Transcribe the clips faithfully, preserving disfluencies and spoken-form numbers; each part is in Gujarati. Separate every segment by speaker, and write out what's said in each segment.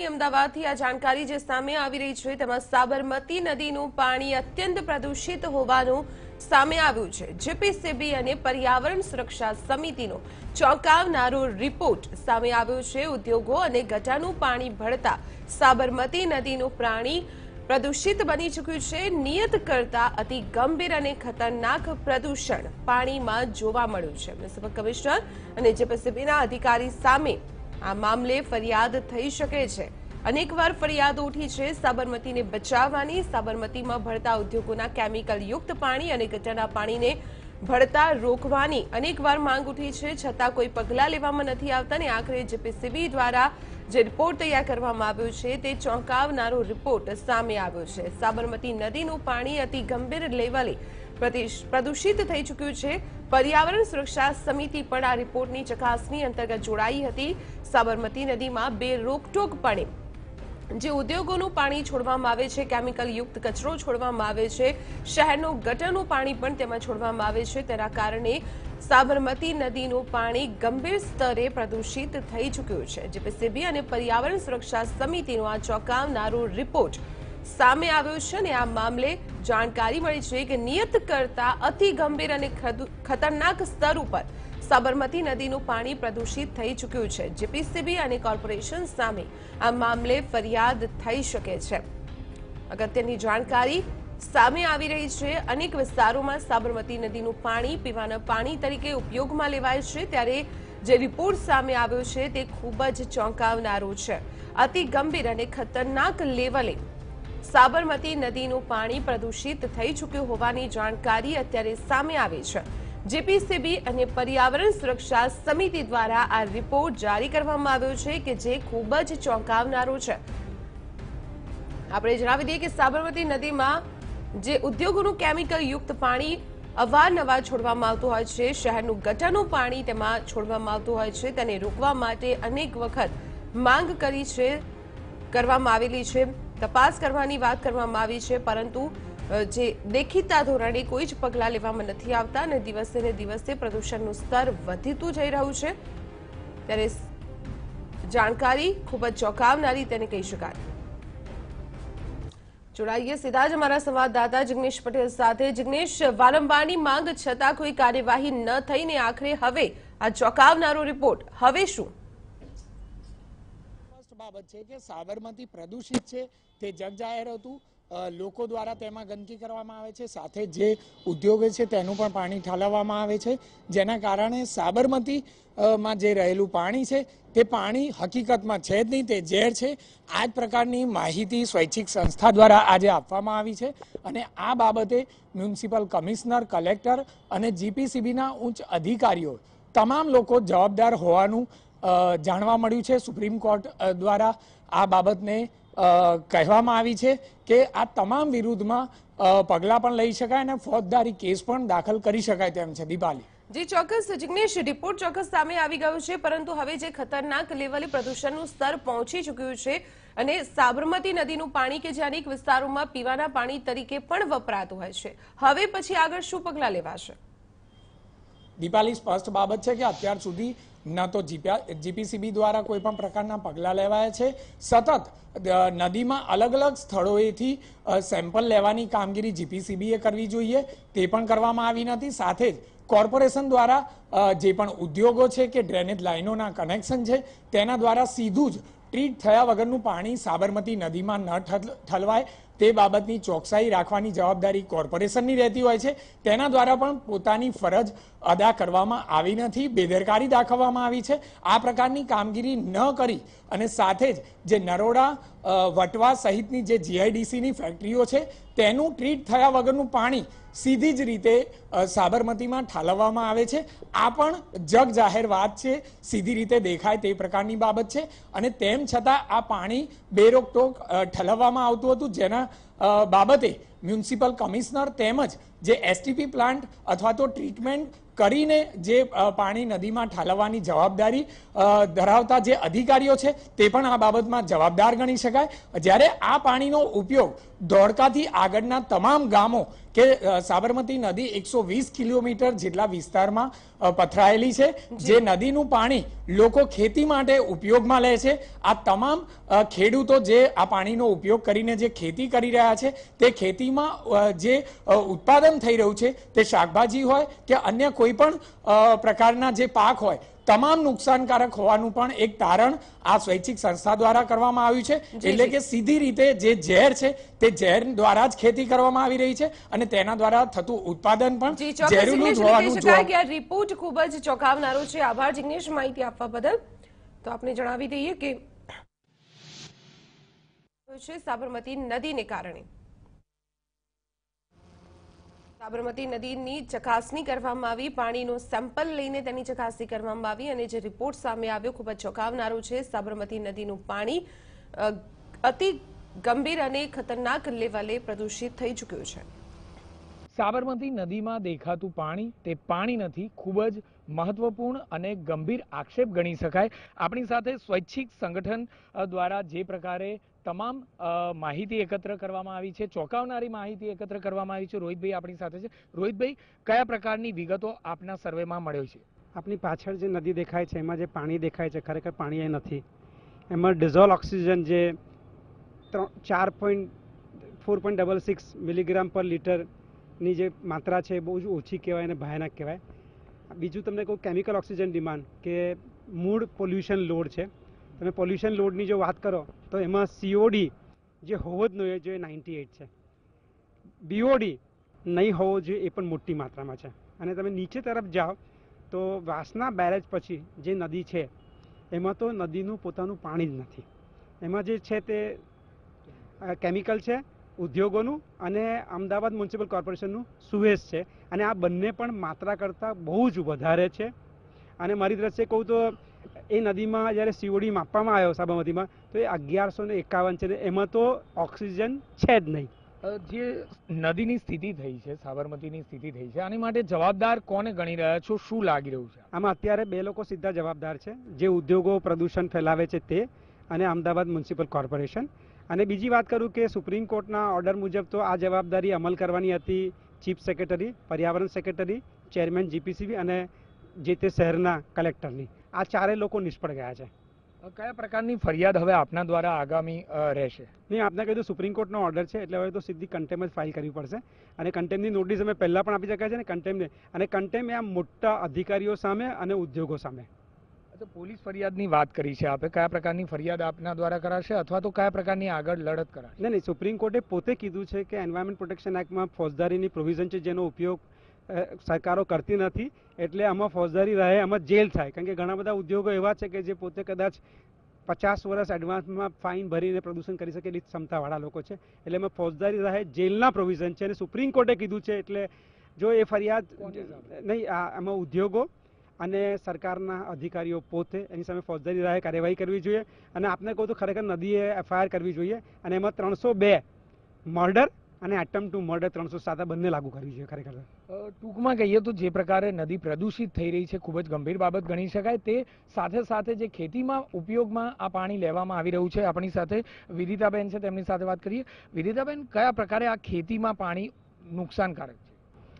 Speaker 1: અમદાવાદથી આ જાણકારી જે સામે આવી રહી છે તેમાં સાબરમતી નદીનું પાણી અત્યંત પ્રદૂષિત હોવાનું સામે આવ્યું છે। જીપીસીબી અને પર્યાવરણ સુરક્ષા સમિતિનો ચોંકાવનારો રિપોર્ટ સામે આવ્યો છે। ઉદ્યોગો અને ગટરનું પાણી ભળતા સાબરમતી નદીનું પાણી પ્રદૂષિત બની ચૂક્યું છે। નિયત કરતા અતિ ગંભીર અને ખતરનાક પ્રદૂષણ પાણીમાં જોવા મળ્યું છે। મ્યુનિસિપલ કમિશનર અને જીપીસીબીના અધિકારી સામે આ મામલે ફરિયાદ થઈ શકે છે। અનેકવાર ફરિયાદો ઉઠી છે સાબરમતીને બચાવવાની। સાબરમતીમાં ભળતા ઉદ્યોગોના કેમિકલ યુક્ત પાણી અને ગટરના પાણીને ભળતા રોકવાની અનેકવાર માંગ ઉઠી છે, છતાં કોઈ પગલાં લેવામાં નથી આવતા અને આખરે જીપીસીબી દ્વારા જે રિપોર્ટ તૈયાર કરવામાં આવ્યો છે તે ચોંકાવનારો રિપોર્ટ સામે આવ્યો છે। સાબરમતી નદીનું પાણી અતિ ગંભીર લેવલે પ્રદૂષિત થઈ ચૂક્યું છે। પર્યાવરણ સુરક્ષા સમિતિ પણ આ રિપોર્ટની ચકાસણી અંતર્ગત જોડાઈ હતી। સાબરમતી નદીમાં બે રોકટોકપણે જે ઉદ્યોગોનું પાણી છોડવામાં આવે છે, કેમિકલ યુક્ત કચરો છોડવામાં આવે છે, શહેરનું ગટરનું પાણી પણ તેમાં છોડવામાં આવે છે, તેના કારણે સાબરમતી નદીનું પાણી ગંભીર સ્તરે પ્રદૂષિત થઈ ચૂક્યું છે। જીપીસીબી અને પર્યાવરણ સુરક્ષા સમિતિનો આ ચોંકાવનારો રિપોર્ટ સામે આવ્યો છે અને આ મામલે જાણકારી મળી છે કે નિયત કરતા અતિ ગંભીર અને ખતરનાક સ્તર ઉપર સાબરમતી નદીનું પાણી પ્રદૂષિત થઈ ચૂક્યું છે। જીપીસીબી અને કોર્પોરેશન સામે આ મામલે ફરિયાદ થઈ શકે છે। અગત્યની જાણકારી સામે આવી રહી છે। અનેક વિસ્તારોમાં સાબરમતી નદીનું પાણી પીવાના પાણી તરીકે ઉપયોગમાં લેવાય છે, ત્યારે જે રિપોર્ટ સામે આવ્યો છે તે ખૂબ જ ચોંકાવનારો છે। અતિ ગંભીર અને ખતરનાક લેવલે સાબરમતી નદીનું પાણી પ્રદૂષિત થઈ ચૂક્યું હોવાની જાણકારી અત્યારે સામે આવી છે। જીપીસીબી અને પર્યાવરણ સુરક્ષા સમિતિ દ્વારા આ રિપોર્ટ જારી કરવામાં આવ્યો છે કે જે ખૂબ જ ચોંકાવનારો છે। આપણે જણાવી દઈએ કે સાબરમતી નદીમાં જે ઉદ્યોગોનું કેમિકલ યુક્ત પાણી અવારનવાર છોડવામાં આવતું હોય છે, શહેરનું ગટરનું પાણી તેમાં છોડવામાં આવતું હોય છે, તેને રોકવા માટે અનેક વખત માંગ કરી છે કરવામાં આવેલી છે, તપાસ કરવાની વાત કરવામાં આવી છે, પરંતુ જે દેખીતા ધોરણે કોઈ જ પગલાં લેવામાં નથી આવતા અને દિવસે ને દિવસે પ્રદૂષણનું સ્તર વધતું જઈ રહ્યું છે, ત્યારે જાણકારી ખૂબ જ ચોંકાવનારી તેને કહી શકાય। જોડાઈએ સીધા જ અમારા સંવાદદાતા જિગ્નેશ પટેલ સાથે। જિગ્નેશ, વારંવારની માંગ છતાં કોઈ કાર્યવાહી ન થઈને આખરે હવે આ ચોંકાવનારો રિપોર્ટ, હવે શું?
Speaker 2: બાબત છે કે સાબરમતી પ્રદૂષિત છે તે જગજાહેર હતું। લોકો દ્વારા તેમાં ગંદકી કરવામાં આવે છે, સાથે જે ઉદ્યોગો છે તેનું પણ પાણી ઠાલવવામાં આવે છે, જેના કારણે સાબરમતી માં જે રહેલું પાણી છે તે પાણી હકીકતમાં છે જ નહીં, તે ઝેર છે। આ જ પ્રકારની માહિતી સ્વૈચ્છિક સંસ્થા દ્વારા આજે આપવામાં આવી છે અને આ બાબતે મ્યુનિસિપલ કમિશનર, કલેક્ટર અને જીપીસીબીના ઉચ્ચ અધિકારીઓ તમામ લોકો જવાબદાર હોવાનું જાણવા મળ્યું છે। સુપ્રીમ કોર્ટ દ્વારા આ બાબતને કહેવામાં આવી છે કે આ તમામ વિરુદ્ધમાં પગલાં પણ લઈ શકાય અને ફોજદારી કેસ પણ દાખલ કરી શકાય તેમ છે। દીપાલી,
Speaker 1: જી ચોક્કસ જિગ્નેશ, રિપોર્ટ ચોક્કસ સામે આવી ગયો છે, પરંતુ હવે જે ખતરનાક લેવલે પ્રદૂષણનું સ્તર પહોંચી ચૂક્યું છે અને સાબરમતી નદીનું પાણી કે જે અનેક વિસ્તારોમાં પીવાના પાણી તરીકે પણ વપરાતું હોય છે, હવે પછી આગળ શું પગલાં લેવાશે?
Speaker 2: દીપાલી, સ્પષ્ટ બાબત છે કે અત્યાર સુધી ન તો જીપીસીબી દ્વારા કોઈ પણ પ્રકારના પગલાં લેવાયા છે, સતત નદીમાં અલગ અલગ સ્થળોએથી સેમ્પલ લેવાની કામગીરી જીપીસીબીએ કરવી જોઈએ તે પણ કરવામાં આવી નથી, સાથે જ કોર્પોરેશન દ્વારા જે પણ ઉદ્યોગો છે કે ડ્રેનેજ લાઇનોના કનેક્શન છે તેના દ્વારા સીધું જ ટ્રીટ થયા વગરનું પાણી સાબરમતી નદીમાં ન ઠલવાય તે બાબતની ચોકસાઈ રાખવાની જવાબદારી કોર્પોરેશનની રહેતી હોય છે। તેના દ્વારા પણ પોતાની ફરજ અદા કરવામાં આવી નથી, બેદરકારી દાખવવામાં આવી છે। આ પ્રકારની કામગીરી ન કરી અને સાથે જ જે નરોડા, વટવા સહિતની જે જીઆઈડીસીની ફેક્ટરીઓ છે તેનું ટ્રીટ થયા વગરનું પાણી સીધી જ રીતે સાબરમતીમાં ઠાલવવામાં આવે છે। આ પણ જગ જાહેર વાત છે, સીધી રીતે દેખાય તે પ્રકારની બાબત છે અને તેમ છતાં આ પાણી બેરોકટોક ઠલવવામાં આવતું હતું, જેના બાબતે મ્યુનિસિપલ કમિશનર તેમજ જે એસટીપી પ્લાન્ટ અથવા તો ટ્રીટમેન્ટ કરીને જે પાણી નદીમાં ઠાલવવાની જવાબદારી ધરાવતા જે અધિકારીઓ છે તે પણ આ બાબતમાં જવાબદાર ગણી શકાય। જ્યારે આ પાણીનો ઉપયોગ ધોળકાથી આગળના તમામ ગામો કે સાબરમતી નદી એકસો વીસ કિલોમીટર જેટલા વિસ્તારમાં પથરાયેલી છે, જે નદીનું પાણી લોકો ખેતી માટે ઉપયોગમાં લે છે. આ તમામ ખેડૂતો જે આ પાણીનો ઉપયોગ કરીને જે ખેતી કરી રહ્યા છે, તે ખેતીમાં જે ઉત્પાદન થઈ રહ્યું છે, તે શાકભાજી હોય કે અન્ય કોઈ પણ પ્રકારના જે પાક હોય, તમામ નુકસાનકારક હોવાનું પણ એક તારણ આ સ્વૈચ્છિક સંસ્થા દ્વારા કરવામાં આવ્યું છે. એટલે કે સીધી રીતે જે ઝેર છે તે ઝેર દ્વારા જ ખેતી કરવામાં આવી રહી છે અને તેના દ્વારા થતું ઉત્પાદન પણ ઝેરીલું જ હોવાનું જોવા.
Speaker 1: આ રિપોર્ટ ખૂબ જ ચોંકાવનારો છે. આભાર જિગ્નેશ માહિતી આપવા બદલ. તો આપણે જણાવી દઈએ કે સાબરમતી નદીને કારણે સાબરમતી નદીની ચકાસણી કરવામાં આવી, પાણીનો સેમ્પલ લઈને તેની ચકાસણી કરવામાં આવી અને જે રિપોર્ટ સામે આવ્યો ખૂબ જ ચોંકાવનારો છે. સાબરમતી નદીનું પાણી અતિ ગંભીર અને ખતરનાક લેવલે પ્રદૂષિત થઈ ચૂક્યું છે.
Speaker 2: સાબરમતી નદીમાં દેખાતું પાણી તે પાણી નથી, ખૂબ જ મહત્વપૂર્ણ અને ગંભીર આક્ષેપ ગણી શકાય. આપણી સાથે સ્વૈચ્છિક સંગઠન દ્વારા જે પ્રકારે તમામ માહિતી એકત્ર કરવામાં આવી છે, ચોંકાવનારી માહિતી એકત્ર કરવામાં આવી છે. રોહિતભાઈ આપણી સાથે છે. રોહિતભાઈ, કયા પ્રકારની વિગતો આપના સર્વેમાં મળ્યો છે?
Speaker 3: આપણી પાછળ જે નદી દેખાય છે એમાં જે પાણી દેખાય છે ખરેખર પાણી એ નથી. એમાં ડિઝોલ્વ ઓક્સિજન જે ચાર point four point double six milligram per લીટરની જે માત્રા છે એ બહુ જ ઓછી કહેવાય અને ભયાનક કહેવાય. બીજું તમને કહું, કેમિકલ ઓક્સિજન ડિમાન્ડ કે મૂળ પોલ્યુશન લોડ છે. તમે પોલ્યુશન લોડની જો વાત કરો તો એમાં સીઓડી જે હોવો જ ન જોઈએ નાઇન્ટી એટ છે, બીઓડી નહીં હોવો જોઈએ એ પણ મોટી માત્રામાં છે. અને તમે નીચે તરફ જાઓ તો વાસના બેરેજ પછી જે નદી છે એમાં તો નદીનું પોતાનું પાણી જ નથી. એમાં જે છે તે કેમિકલ છે, ઉદ્યોગોનું અને અમદાવાદ મ્યુનિસિપલ કોર્પોરેશનનું સુએઝ છે. અને આ બંને પણ માત્રા કરતાં બહુ જ વધારે છે. અને મારી દ્રષ્ટિએ કહું તો એ નદીમાં જ્યારે સીઓડી માપવામાં આવ્યો સાબરમતીમાં તો એ અગિયારસો ને એકાવન છે. એમાં તો ઓક્સિજન છે જ નહીં.
Speaker 2: જે નદીની સ્થિતિ થઈ છે, સાબરમતીની સ્થિતિ થઈ છે, આની માટે જવાબદાર કોને ગણી રહ્યા છો? શું લાગી રહ્યું છે
Speaker 3: આમાં? અત્યારે બે લોકો સીધા જવાબદાર છે, જે ઉદ્યોગો પ્રદૂષણ ફેલાવે છે તે અને અમદાવાદ મ્યુનિસિપલ કોર્પોરેશન. અને બીજી વાત કરું કે સુપ્રીમ કોર્ટના ઓર્ડર મુજબ તો આ જવાબદારી અમલ કરવાની હતી ચીફ સેક્રેટરી, પર્યાવરણ સેક્રેટરી, ચેરમેન જીપીસીબી અને જે તે શહેરના કલેક્ટરની. આ ચારે લોકો નિષ્ફળ ગયા છે.
Speaker 2: કયા પ્રકારની ફરિયાદ હવે આપના દ્વારા આગામી રહેશે?
Speaker 3: નહીં, આપને કીધું સુપ્રીમ કોર્ટનો ઓર્ડર છે એટલે હવે તો સીધી કન્ટેમ જ ફાઇલ કરવી પડશે. અને કન્ટેમની નોટિસ અમે પહેલાં પણ આપી શકાય છે ને કન્ટેમને. અને કન્ટેમ એ આ મોટા અધિકારીઓ સામે અને ઉદ્યોગો સામે.
Speaker 2: પોલીસ ફરિયાદની વાત કરી છે આપે, કયા પ્રકારની ફરિયાદ આપના દ્વારા કરાશે અથવા તો કયા પ્રકારની આગળ લડત કરાશે?
Speaker 3: નહીં નહીં, સુપ્રીમ કોર્ટે પોતે કીધું છે કે એન્વાયરમેન્ટ પ્રોટેક્શન એક્ટમાં ફોજદારીની પ્રોવિઝન છે જેનો ઉપયોગ સરકારો કરતી નથી, એટલે આમાં ફોજદારી રહે, આમાં જેલ થાય. કારણ કે ઘણા બધા ઉદ્યોગો એવા છે કે જે પોતે કદાચ પચાસ વર્ષ એડવાન્સમાં ફાઇન ભરીને પ્રદૂષણ કરી શકે એટલી ક્ષમતાવાળા લોકો છે. એટલે એમાં ફોજદારી રહે, જેલના પ્રોવિઝન છે અને સુપ્રીમ કોર્ટે કીધું છે. એટલે જો એ ફરિયાદ નહીં, આમાં ઉદ્યોગો અને સરકારના અધિકારીઓ પોતે એની સામે ફોજદારી રાહે કાર્યવાહી કરવી જોઈએ. અને આપને કહું તો ખરેખર નદીએ એફઆઈઆર કરવી જોઈએ અને એમાં ત્રણસો બે મર્ડર અને એટેમ્પ ટુ મર્ડર ત્રણસો સાત બંને લાગુ કરવી જોઈએ. ખરેખર
Speaker 2: ટૂંકમાં કહીએ તો જે પ્રકારે નદી પ્રદૂષિત થઈ રહી છે ખૂબ જ ગંભીર બાબત ગણી શકાય. તે સાથે સાથે જે ખેતીમાં ઉપયોગમાં આ પાણી લેવામાં આવી રહ્યું છે, આપણી સાથે વિદિતાબેન છે, તેમની સાથે વાત કરીએ. વિદિતાબેન, કયા પ્રકારે આ ખેતીમાં પાણી નુકસાનકારક છે?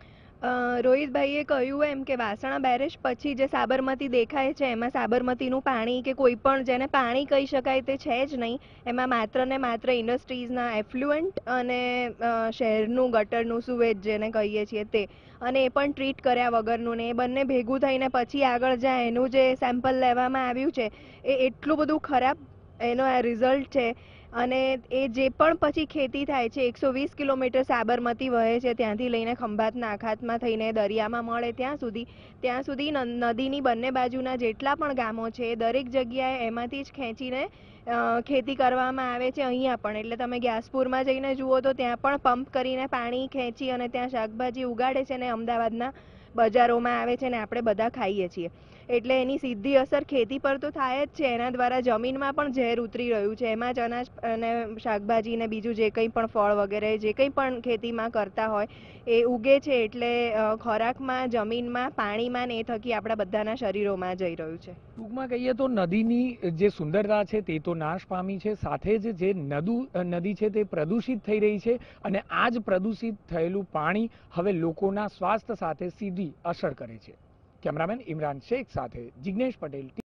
Speaker 4: રોહિતભાઈએ કહ્યું એમ કે વાસણા બેરેજ પછી જે સાબરમતી દેખાય છે એમાં સાબરમતીનું પાણી કે કોઈ પણ જેને પાણી કહી શકાય તે છે જ નહીં. એમાં માત્ર ને માત્ર ઇન્ડસ્ટ્રીઝના એફ્લુઅન્ટ અને શહેરનું ગટરનું સુવેજ જેને કહીએ છીએ તે, અને એ પણ ટ્રીટ કર્યા વગરનું ને એ બંને ભેગું થઈને પછી આગળ જાય એનું જે સેમ્પલ લેવામાં આવ્યું છે એ એટલું બધું ખરાબ એનો આ રિઝલ્ટ છે. અને એ જે પણ પછી ખેતી થાય છે એકસો વીસ કિલોમીટર સાબરમતી વહે છે ત્યાંથી લઈને ખંભાતના અખાતમાં થઈને દરિયામાં મળે ત્યાં સુધી ત્યાં સુધી નદીની બંને બાજુના જેટલા પણ ગામો છે દરેક જગ્યાએ એમાંથી જ ખેંચીને ખેતી કરવામાં આવે છે. અહીંયા પણ એટલે તમે ગ્યાસપુરમાં જઈને જુઓ તો ત્યાં પણ પંપ કરીને પાણી ખેંચી અને ત્યાં શાકભાજી ઉગાડે છે ને અમદાવાદના બજારોમાં આવે છે ને આપણે બધા ખાઈએ છીએ. એટલે એની સીધી અસર ખેતી પર તો થાય જ છે, એના દ્વારા જમીનમાં પણ ઝેર ઉતરી રહ્યું છે. એમાં જ અનાજ અને શાકભાજી ને બીજું જે કંઈ પણ ફળ વગેરે જે કંઈ પણ ખેતીમાં કરતા હોય એ ઉગે છે, એટલે ખોરાકમાં, જમીનમાં, પાણીમાં ને એ થકી આપણા બધાના શરીરોમાં જઈ રહ્યું છે.
Speaker 2: ટૂંકમાં કહીએ તો નદીની જે સુંદરતા છે તે તો નાશ પામી છે, સાથે જ જે નદુ નદી છે તે પ્રદૂષિત થઈ રહી છે અને આ જ પ્રદૂષિત થયેલું પાણી હવે લોકોના સ્વાસ્થ્ય સાથે સીધી અસર કરે છે. કેમેરામેન ઇમરાન શેખ સાથે જિગ્નેશ પટેલ.